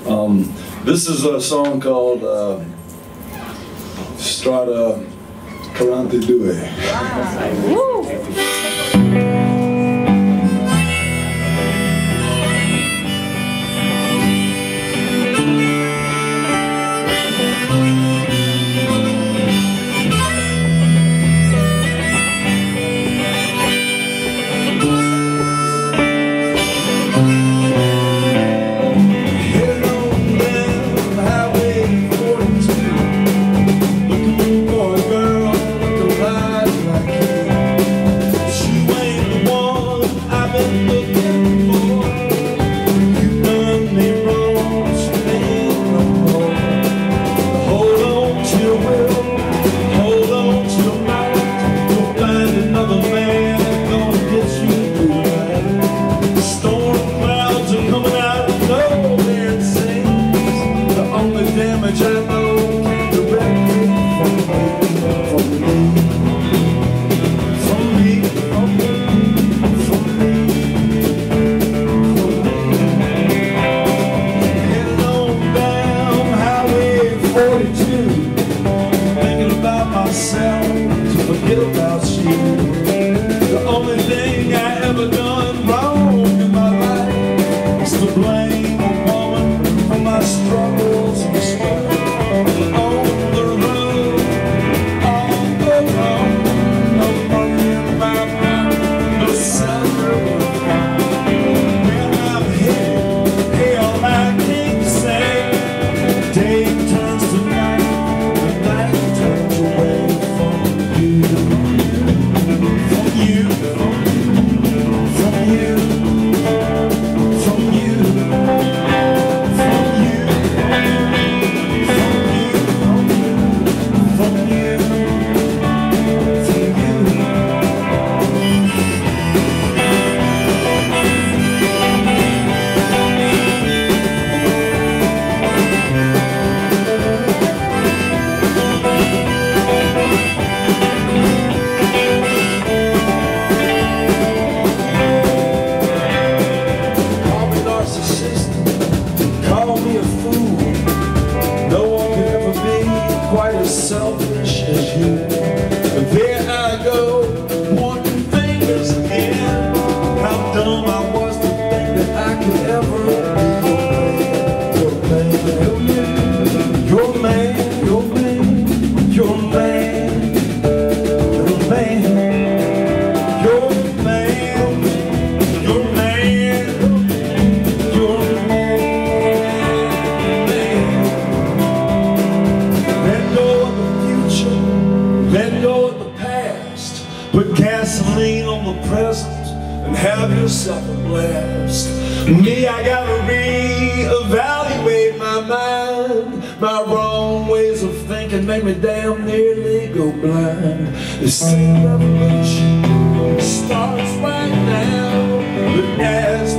This is a song called Strada Quarante Due. To forget about you. The only thing I ever done wrong in my life is to blame a woman for my struggles and strife. On the road, all alone, no money in my pocket, no salary. When I'm here, hey, all I can say, day turns to night, the night turns away. Quite as selfish as you. And there I go, pointing fingers again. How dumb I was to think that I could ever be your man, your man, your man, your man, your man, your man, your man. Let go of the past, put gasoline on the present, and have yourself a blast. Me, I gotta reevaluate my mind. My wrong ways of thinking make me damn nearly go blind. This same revolution starts right now, but as